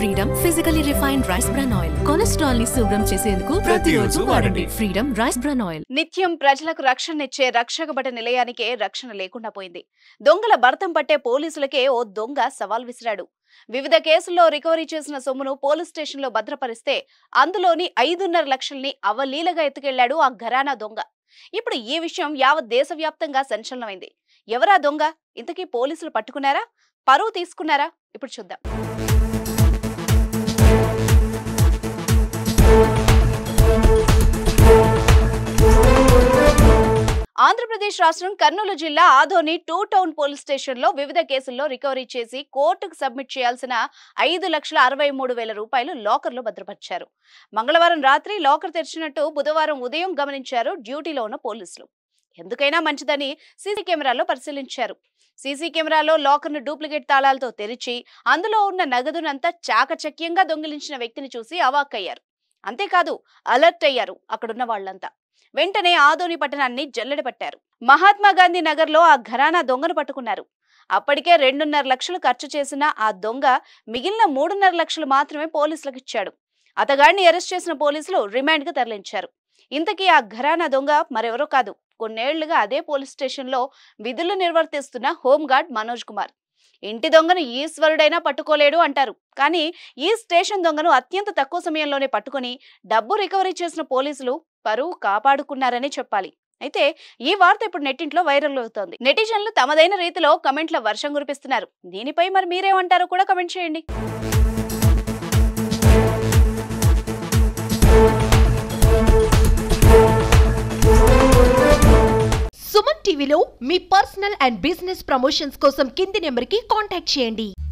Freedom physically refined rice bran oil cholesterol ని శుభ్రం చేసేందుకు ప్రతిరోజు వాడండి ఫ్రీడమ్ రైస్ బ్రాన్ ఆయిల్. నిత్యం ప్రజలకు రక్షణనిచ్చే రక్షకబట నిలయానికే రక్షణ లేకుండా పోయింది. దొంగల భర్తం పట్టే పోలీసులకే ఓ దొంగ సవాల్ విసిరాడు. వివిధ కేసుల్లో రికవరీ చేసిన సొమ్మును పోలీస్ స్టేషన్లో భద్రపరిస్తే అందులోని 5.5 లక్షల్ని అవలీలగా ఎత్తుకెళ్లాడు ఆ ఘరానా దొంగ. ఇప్పుడు ఈ విషయం యావత్ దేశవ్యాప్తంగా సంచలనమైంది. ఎవరా దొంగ? ఇంతకీ పోలీసులు పట్టుకున్నారా? పరువు తీసుకున్నారా? ఇప్పుడు చూద్దాం. ఆంధ్రప్రదేశ్ రాష్ట్రం కర్నూలు జిల్లా ఆదోని 2 టౌన్ పోలీస్ స్టేషన్లో వివిధ కేసుల్లో రికవరీ చేసి కోర్టుకు సబ్మిట్ చేయాల్సిన 5,63,000 రూపాయలు లాకర్లో భద్రపరిచారు. మంగళవారం రాత్రి లాకర్ తెరిచినట్టు బుధవారం ఉదయం గమనించారు డ్యూటీలో ఉన్న పోలీసులు. ఎందుకైనా మంచిదని సీసీ కెమెరాలో పరిశీలించారు. సీసీ కెమెరాలో లాకర్ను డూప్లికేట్ తాళాలతో తెరిచి అందులో ఉన్న నగదునంతా చాకచక్యంగా దొంగిలించిన వ్యక్తిని చూసి అవాక్కయ్యారు. అంతేకాదు అలర్ట్ అయ్యారు అక్కడున్న వాళ్లంతా. వెంటనే ఆదోని పట్టణాన్ని జల్లెడపట్టారు. మహాత్మా గాంధీ నగర్ లో ఆ ఘరానా దొంగను పట్టుకున్నారు. అప్పటికే 2.5 లక్షలు ఖర్చు చేసిన ఆ దొంగ మిగిలిన 3.5 లక్షలు మాత్రమే పోలీసులకు ఇచ్చాడు. అతగాడిని అరెస్ట్ చేసిన పోలీసులు రిమాండ్ కు తరలించారు. ఇంతకీ ఆ ఘరానా దొంగ మరెవరో కాదు, కొన్నేళ్లుగా అదే పోలీస్ స్టేషన్ లో విధులు నిర్వర్తిస్తున్న హోంగార్డ్ మనోజ్ కుమార్. ఇంటి దొంగను ఈశ్వరుడైనా పట్టుకోలేడు అంటారు. కానీ ఈ స్టేషన్ దొంగను అత్యంత తక్కువ సమయంలోనే పట్టుకుని డబ్బు రికవరీ చేసిన పోలీసులు పరువు కాపాడుకున్నారని చెప్పాలి. అయితే ఈ వార్త ఇప్పుడు నెట్టింట్లో వైరల్ అవుతోంది. నెటిజన్లు తమదైన రీతిలో కమెంట్ల వర్షం కురిపిస్తున్నారు. దీనిపై మరి మీరేమంటారో కూడా కమెంట్ చేయండి. సుమన్ టీవీలో మీ పర్సనల్ అండ్ బిజినెస్ ప్రమోషన్స్ కోసం కింది నెంబర్కి కాంటాక్ట్ చేయండి.